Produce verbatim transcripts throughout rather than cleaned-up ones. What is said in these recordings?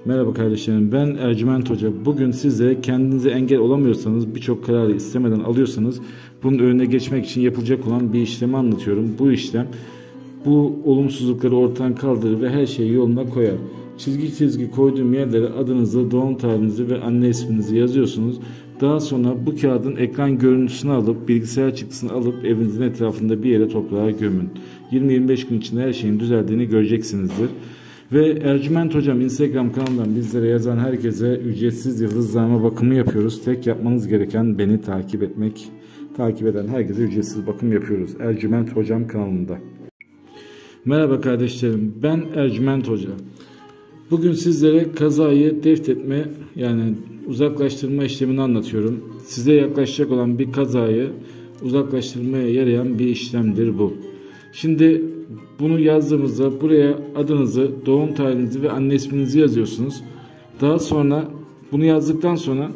Merhaba kardeşlerim, ben Ercüment Hoca. Bugün size kendinize engel olamıyorsanız, birçok kararı istemeden alıyorsanız bunun önüne geçmek için yapılacak olan bir işlemi anlatıyorum. Bu işlem bu olumsuzlukları ortadan kaldırır ve her şeyi yoluna koyar. Çizgi çizgi koyduğum yerlere adınızı, doğum tarihinizi ve anne isminizi yazıyorsunuz. Daha sonra bu kağıdın ekran görüntüsünü alıp, bilgisayar çıktısını alıp evinizin etrafında bir yere toprağa gömün. yirmi yirmi beş gün içinde her şeyin düzeldiğini göreceksinizdir. Ve Ercüment Hocam Instagram kanalından bizlere yazan herkese ücretsiz yıldızlama bakımı yapıyoruz. Tek yapmanız gereken beni takip etmek. Takip eden herkese ücretsiz bakım yapıyoruz. Ercüment Hocam kanalında. Merhaba kardeşlerim, ben Ercüment Hoca. Bugün sizlere kazayı defnetme, yani uzaklaştırma işlemini anlatıyorum. Size yaklaşacak olan bir kazayı uzaklaştırmaya yarayan bir işlemdir bu. Şimdi bunu yazdığımızda buraya adınızı, doğum tarihinizi ve anne isminizi yazıyorsunuz. Daha sonra bunu yazdıktan sonra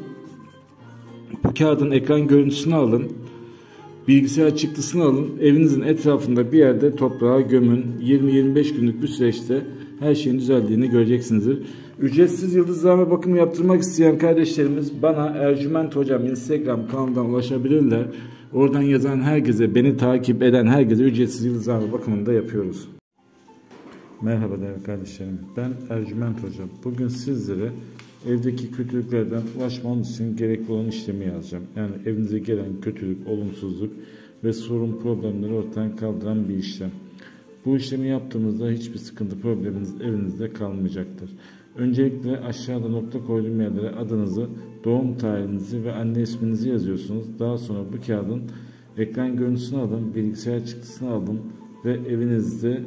bu kağıdın ekran görüntüsünü alın. Bilgisayar çıktısını alın. Evinizin etrafında bir yerde toprağa gömün. yirmi yirmi beş günlük bir süreçte her şeyin düzeldiğini göreceksinizdir. Ücretsiz yıldızlama bakımı yaptırmak isteyen kardeşlerimiz bana Ercüment Hocam Instagram kanalından ulaşabilirler. Oradan yazan herkese, beni takip eden herkese ücretsiz yıldızlama bakımını da yapıyoruz. Merhaba değerli kardeşlerim. Ben Ercüment Hocam. Bugün sizlere evdeki kötülüklerden ulaşmanız için gerekli olan işlemi yazacağım. Yani evinize gelen kötülük, olumsuzluk ve sorun, problemleri ortadan kaldıran bir işlem. Bu işlemi yaptığımızda hiçbir sıkıntı, probleminiz evinizde kalmayacaktır. Öncelikle aşağıda nokta koyduğum yerlere adınızı, doğum tarihinizi ve anne isminizi yazıyorsunuz. Daha sonra bu kağıdın ekran görüntüsünü alın, bilgisayar çıktısını alın ve evinizde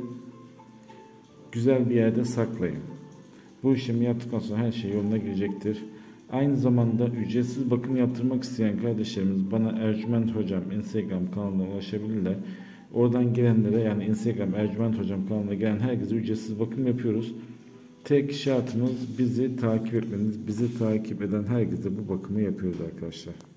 güzel bir yerde saklayın. Bu işlemi yaptıktan sonra her şey yoluna girecektir. Aynı zamanda ücretsiz bakım yaptırmak isteyen kardeşlerimiz bana Ercüment Hocam Instagram kanalına ulaşabilirler. Oradan gelenlere, yani Instagram Ercüment Hocam kanalına gelen herkese ücretsiz bakım yapıyoruz. Tek şartımız bizi takip etmeniz. Bizi takip eden herkese bu bakımı yapıyoruz arkadaşlar.